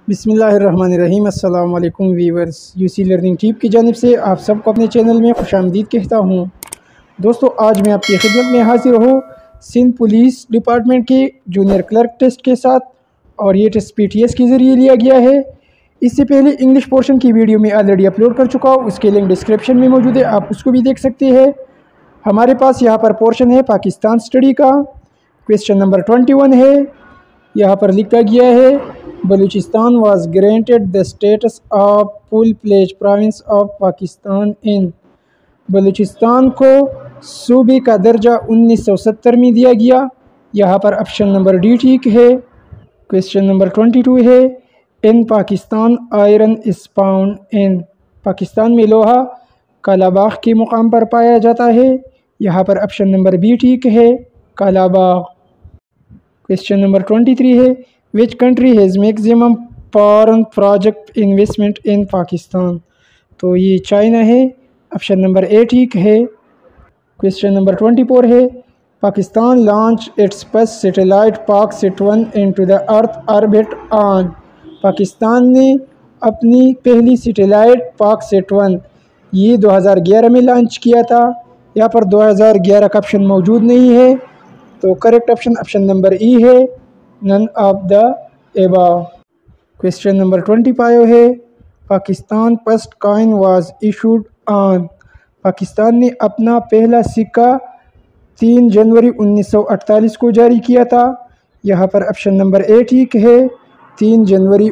बिस्मिल्लाहिर्रहमानिर्रहीम। अस्सलाम वालेकुम वीवर्स, यूसी लर्निंग टीप की जानिब से आप सबको अपने चैनल में खुशामदीद कहता हूँ। दोस्तों, आज मैं आपकी खिदमत में हाजिर हूँ सिंध पुलिस डिपार्टमेंट के जूनियर क्लर्क टेस्ट के साथ, और ये टेस्ट PTS के ज़रिए लिया गया है। इससे पहले इंग्लिश पोर्शन की वीडियो में ऑलरेडी अपलोड कर चुका हूँ, उसके लिंक डिस्क्रिप्शन में मौजूद है, आप उसको भी देख सकते हैं। हमारे पास यहाँ पर पोर्शन है पाकिस्तान स्टडी का। क्वेश्चन नंबर 21 है। यहाँ पर लिखा गया है, Balochistan was granted the status of full pledge province of Pakistan in. Balochistan को सूबे का दर्जा 1970 में दिया गया। यहाँ पर ऑप्शन नंबर डी ठीक है। क्वेश्चन नंबर 22 है, in Pakistan iron is found in. Pakistan में लोहा कालाबाग के मुकाम पर पाया जाता है। यहाँ पर ऑप्शन नंबर बी ठीक है, कालाबाग। क्वेश्चन नंबर 23 है, which country has maximum foreign project investment in Pakistan. तो ये चाइना है, ऑप्शन नंबर ए ठीक है। क्वेश्चन नंबर 24 है, Pakistan launch its first satellite PAKSat-1 into the earth orbit on. Pakistan ने अपनी पहली सैटेलाइट PAKSat-1 ये 2011 में लॉन्च किया था। यहाँ पर 2011 का ऑप्शन मौजूद नहीं है, तो करेक्ट ऑप्शन नंबर ई है, none of the above. Question number 25 है, Pakistan first coin was issued on. Pakistan ने अपना पहला सिक्का 3 जनवरी 1948 को जारी किया था। यहाँ पर ऑप्शन नंबर ए ठीक है, 3 जनवरी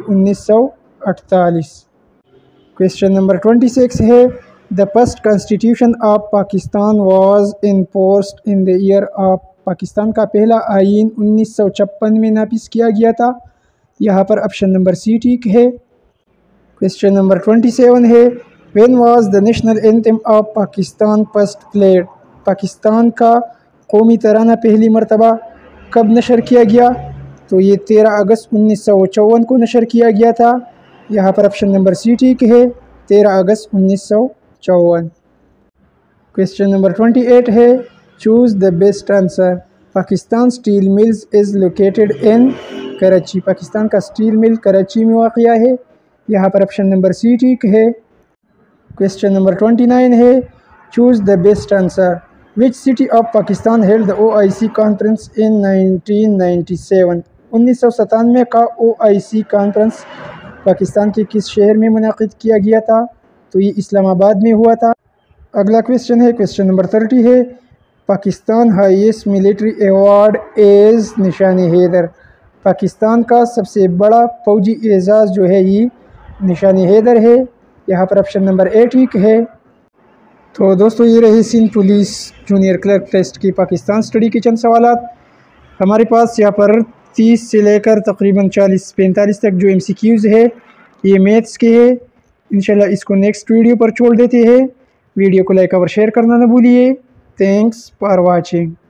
1948। क्वेश्चन नंबर 26 है, the first constitution of Pakistan was enforced in the year of. Pakistan का पहला आईन 1956 में नाफिज किया गया था। यहाँ पर ऑप्शन नंबर सी ठीक है। क्वेश्चन नंबर 27 है, when was the national anthem of Pakistan first played. Pakistan का कौमी तराना पहली मरतबा कब नशर किया गया। तो ये 13 अगस्त 1954 को नशर किया गया था। यहाँ पर ऑप्शन नंबर सी ठीक है, 13 अगस्त 1954। क्वेश्चन नंबर 28 है, choose the best answer. Pakistan steel mills is located in Karachi. Pakistan का स्टील मिल कराची में वाक़या है। यहाँ पर ऑप्शन नंबर सी ठीक है। क्वेश्चन नंबर 29 है, choose the best answer. Which city of Pakistan held the OIC conference in 1997। 1997 का OIC कॉन्फ्रेंस पाकिस्तान के किस शहर में मुनाकिद किया गया था। तो ये इस्लामाबाद में हुआ था। अगला क्वेश्चन है, क्वेश्चन नंबर 30 है, Pakistan highest military award as Nishan Haider. Pakistan का सबसे बड़ा फौजी एजाज़ जो है ये निशान हैदर है। यहाँ पर ऑप्शन नंबर ए ठीक है। तो दोस्तों, ये रही Sindh police junior clerk test की पाकिस्तान स्टडी के चंद सवालात। हमारे पास यहाँ पर 30 से लेकर तकरीबन 40-45 तक जो MCQs है ये मैथ्स के है। इंशाल्लाह इसको नेक्स्ट वीडियो पर छोड़ देते हैं। वीडियो को लाइक और शेयर करना न भूलिए। Thanks for watching.